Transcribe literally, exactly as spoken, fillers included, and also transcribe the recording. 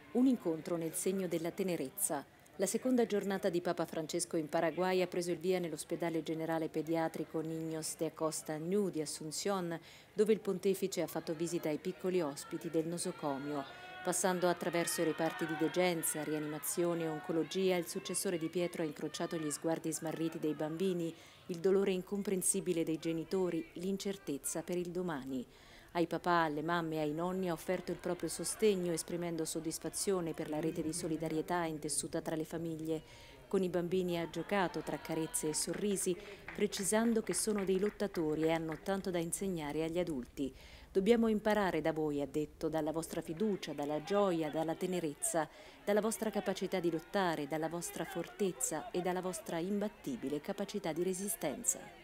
Un incontro nel segno della tenerezza. La seconda giornata di Papa Francesco in Paraguay ha preso il via nell'ospedale generale pediatrico Niños de Acosta Ñu di Asunción, dove il pontefice ha fatto visita ai piccoli ospiti del nosocomio. Passando attraverso i reparti di degenza, rianimazione e oncologia, il successore di Pietro ha incrociato gli sguardi smarriti dei bambini, il dolore incomprensibile dei genitori, l'incertezza per il domani. Ai papà, alle mamme e ai nonni ha offerto il proprio sostegno, esprimendo soddisfazione per la rete di solidarietà intessuta tra le famiglie. Con i bambini ha giocato tra carezze e sorrisi, precisando che sono dei lottatori e hanno tanto da insegnare agli adulti. Dobbiamo imparare da voi, ha detto, dalla vostra fiducia, dalla gioia, dalla tenerezza, dalla vostra capacità di lottare, dalla vostra fortezza e dalla vostra imbattibile capacità di resistenza.